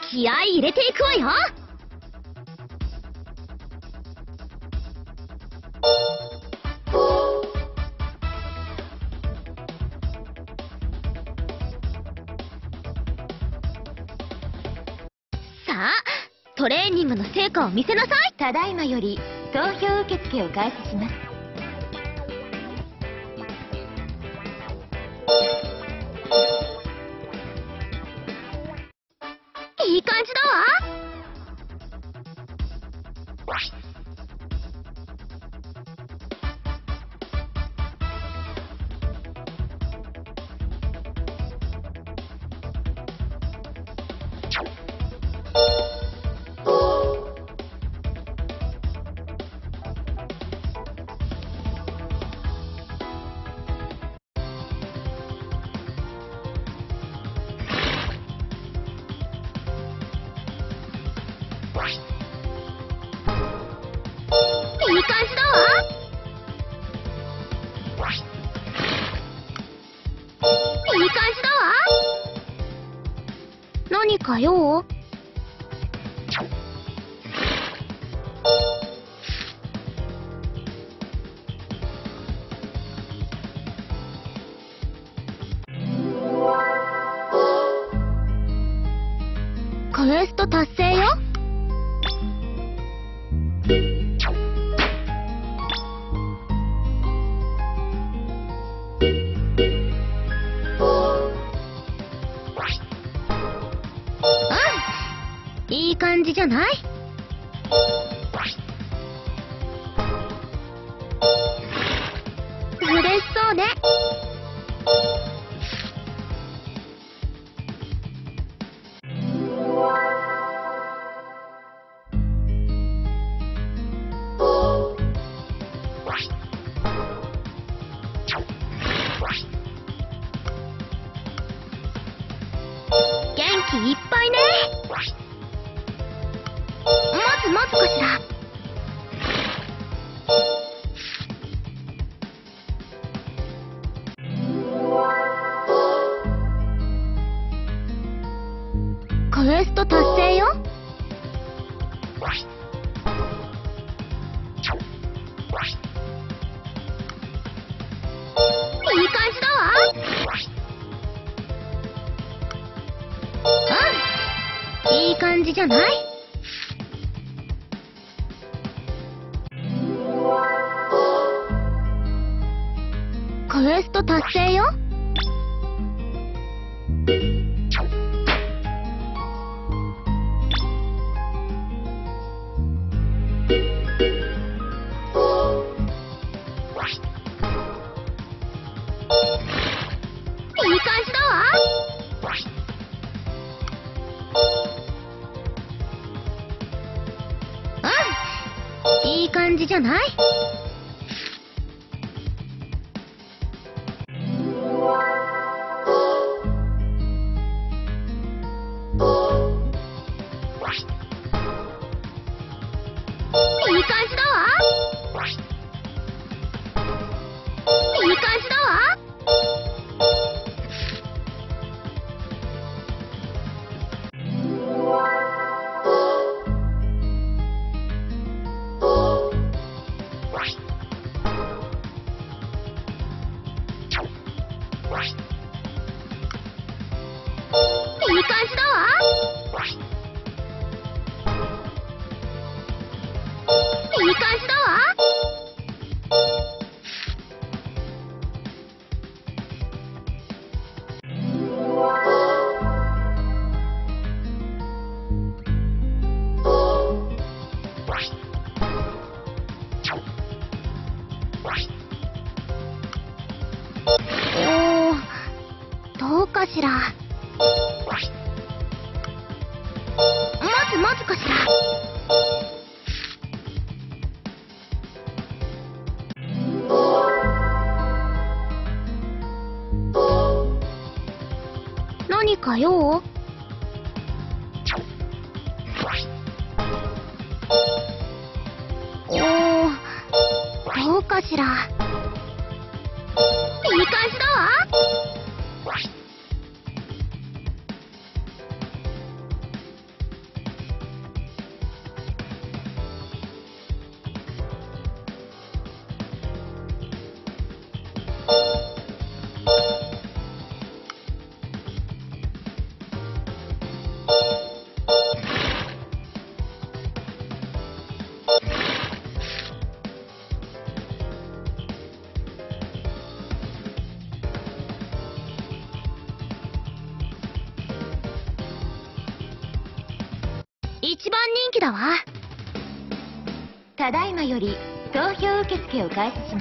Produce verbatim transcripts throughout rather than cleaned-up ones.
気合い入れていくわよ。さあ、トレーニングの成果を見せなさい。 ただいまより投票受付を開始します。 いい感じだわ。いい感じだわ。いい感じだわ。何か用？クエスト達成よ。いい感じじゃない？嬉しそうね。元気いっぱいね。まずまずかしら。クエスト達成よ。いい感じだわ。うん、いい感じじゃない？クエスト達成よ。いい感じだわ。うん、いい感じじゃない？いい感じだわ。いい感じだわ。いい感じだわ。いい感じだわ。おー、どうかしら。まずまずかしら。何か用？おー、どうかしら。いい感じだわ。 一番人気だわ。 ただいまより投票受付を開始します。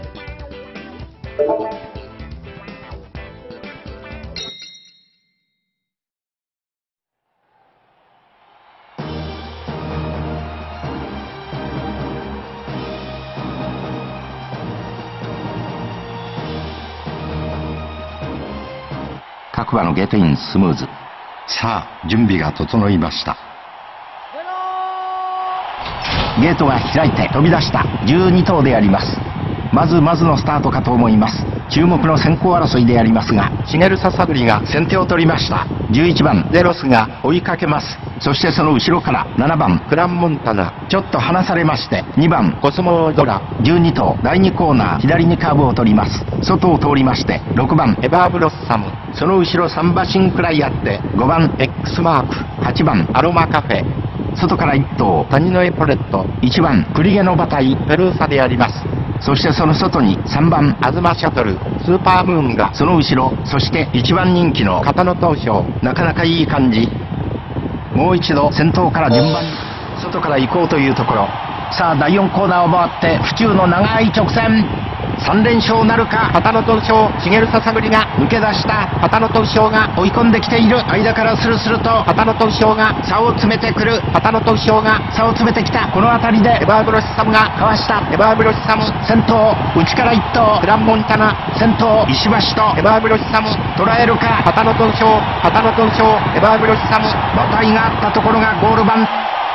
各馬のゲートインスムーズ。さあ準備が整いました。ゲートが開いて飛び出したじゅうに頭であります。まずまずのスタートかと思います。注目の先行争いでありますが、シゲルササブリが先手を取りました。じゅういちばんデロスが追いかけます。そしてその後ろからななばんクランモンタナ、ちょっと離されまして、にばんコスモドラ、じゅうに頭だいにコーナー左にカーブを取ります。外を通りましてろくばんエバーブロッサム、その後ろさん馬身くらいあってごばん X マーク、はちばんアロマカフェ、外からいっ頭谷のエポレット、いちばんクリゲの馬体ペルーサであります。そしてその外にさんばんアズマシャトルスーパームーンがその後ろ、そしていちばん人気の片野東証、なかなかいい感じ。もう一度先頭から順番に外から行こうというところ。さあだいよんコーナーを回って府中の長い直線、さん連勝なるか。片野東証、シゲルササグリが抜け出した。片野東証が追い込んできている。間からスルスルと片野東証が差を詰めてくる。片野東証が差を詰めてきた。この辺りでエバーブロッサムがかわした。エバーブロッサム先頭、内からいっ頭クランモンタナ先頭、石橋とエバーブロッサム捉えるか。片野東証、片野東証エバーブロッサム、馬体があったところがゴール板。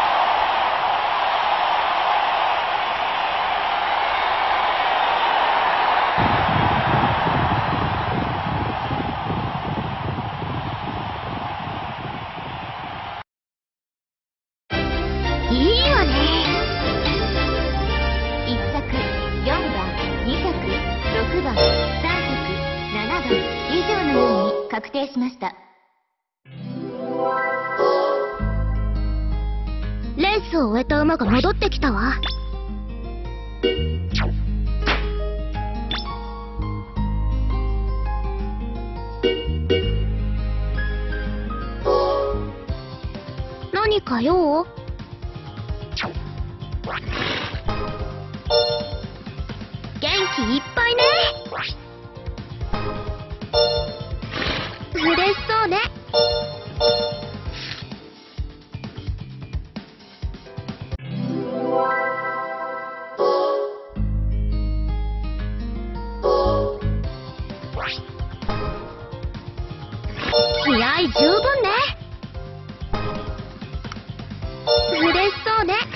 いいわね。 いっ着、よんばん、に着、ろくばん、さん着、ななばん以上のように確定しました。 レースを終えた馬が戻ってきたわ。何か用？元気いっぱいね。嬉しそうね。気合い十分ね。嬉しそうね。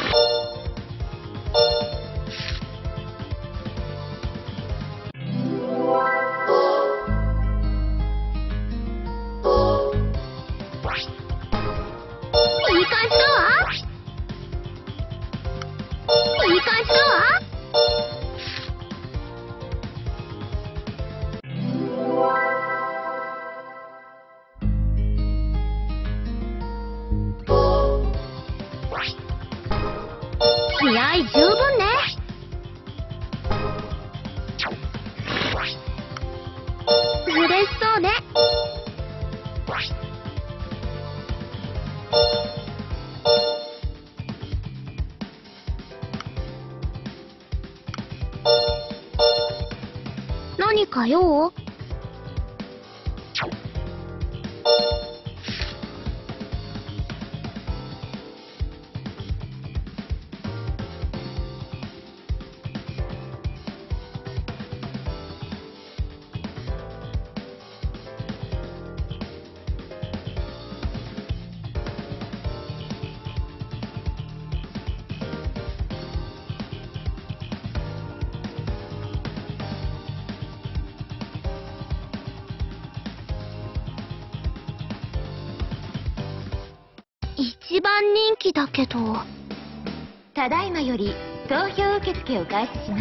いい感じだわ。いい感じだわ。気合い十分ね。嬉しそうね。何か用？一番人気だけど。 ただいまより投票受付を開始します。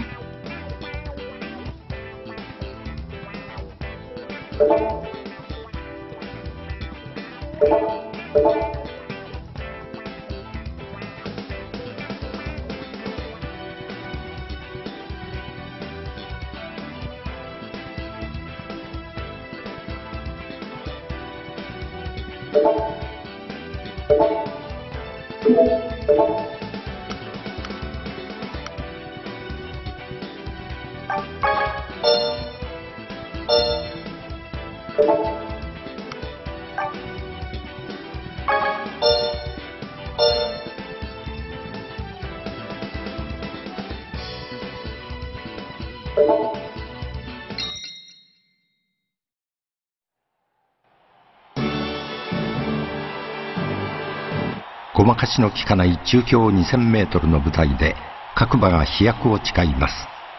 ごまかしの効かない中京にせんメートルの舞台で各馬が飛躍を誓います。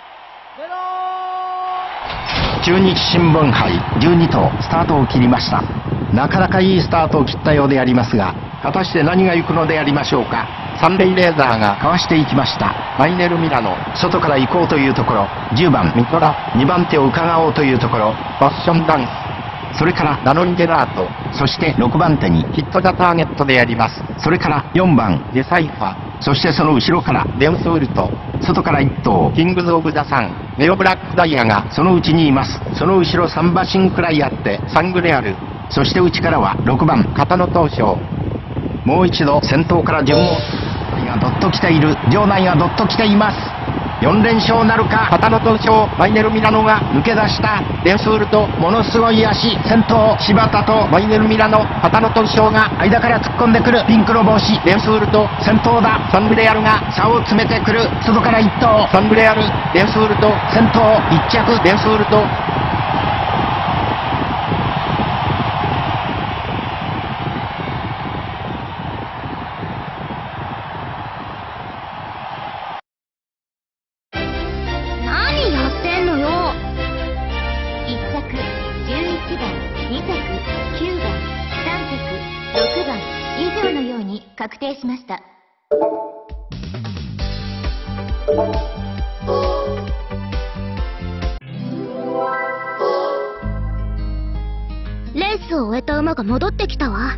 中日新聞杯じゅうに頭スタートを切りました。なかなかいいスタートを切ったようでありますが、果たして何が行くのでありましょうか。サンレイレーザーがかわしていきました。マイネル・ミラノ外から行こうというところ、じゅうばんミトラにばん手を伺おうというところ、ファッションダンス、それからダノン・ゲラート、そしてろくばん手にヒット・ザ・ターゲットであります。それからよんばんデサイファ、そしてその後ろからデウスウルト、外からいっ頭キングズ・オブ・ザ・サン、ネオ・ブラック・ダイヤがそのうちにいます。その後ろさん馬身くらいあってサングレアル、そして内からはろくばん片野東証。もう一度先頭から順をがどっと来ている、場内がどっと来ています。よん連勝なるか。片野東証、マイネル・ミラノが抜け出した。デンスウルトものすごい足、先頭柴田とマイネル・ミラノ、片野東証が間から突っ込んでくる。ピンクの帽子デンスウルト先頭だ。サングレアルが差を詰めてくる。外からいっ頭サングレアル、デンスウルト先頭いっ着デンスウルト。 確定しました。 レースを終えた馬が戻ってきたわ。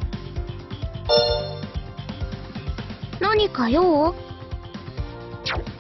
何か用？